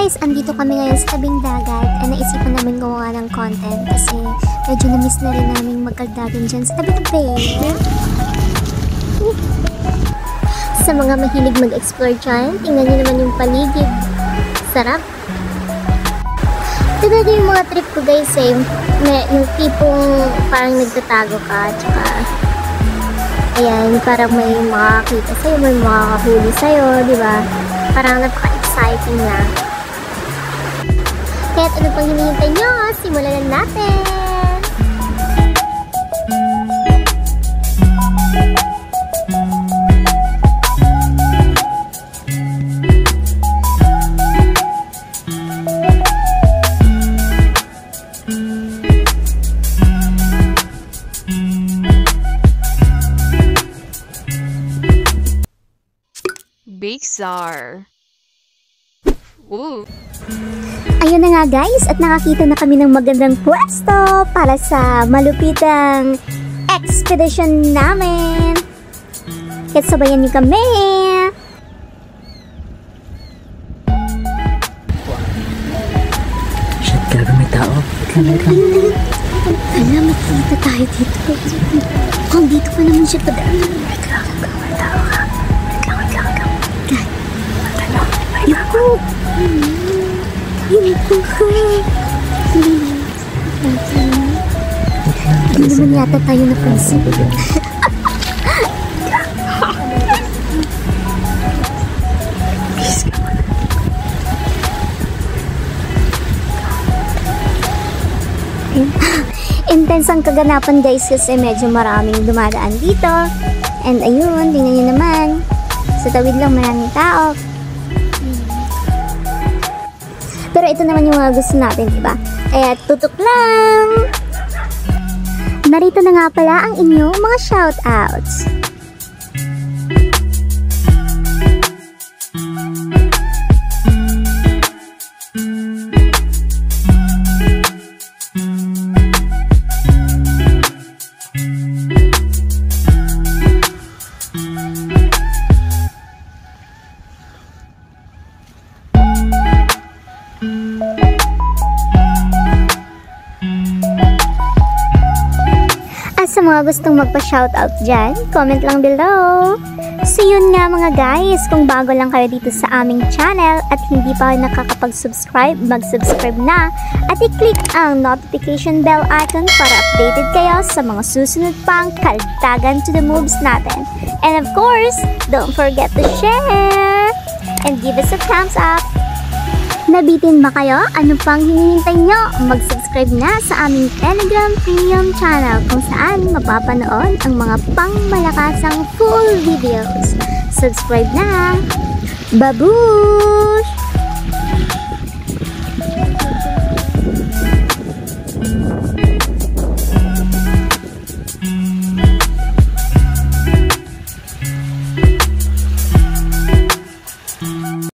guys, andito kami ngayon sa tabing dagat at naisipan namin gumawa ng content kasi medyo na-miss na rin namin magkaldagan dyan sa tabi-tabi. Sa mga mahilig mag-explore dyan, tingnan nyo naman yung paligid. Sarap! Tignan nyo yung mga trip ko guys eh. Yung tipong parang nagtatago ka, tsaka ayan, parang may makakita sa'yo, may makakahuli sa'yo, di ba? Parang napaka-exciting na. Kaya ano pang hinihintay nyo? Simulan na natin! Big Czar. Ooh. Ayun na nga guys, at nakakita na kami ng magandang pwesto para sa malupitang expedition namin. Kaya sabayan niyo kami. Shit, grabe may tao. Wait lang. Alam, makikita tayo dito. Kung dito pa naman siya padaan. Wait lang, may tao ka. Wait lang. Yuko! Yuko ka! Hindi naman yata tayo napansin. Intense ang kaganapan guys kasi medyo maraming dumadaan dito. And ayun, tingnan nyo naman. Sa tawid lang maraming tao. Pero ito naman yung mga gusto natin, diba? Kaya tutok lang! Narito na nga pala ang inyong mga shoutouts. Sa mga gustong magpa-shoutout dyan, comment lang below. So yun nga mga guys, kung bago lang kayo dito sa aming channel at hindi pa kayo nakakapag-subscribe, mag-subscribe na at i-click ang notification bell icon para updated kayo sa mga susunod pang kaldagan to the moves natin. And of course, don't forget to share and give us a thumbs up. Nabitin ba kayo? Ano pang hinihintay nyo? Mag-subscribe na sa aming Telegram Premium channel kung saan mapapanood ang mga pangmalakasang full videos. Subscribe na! Babush!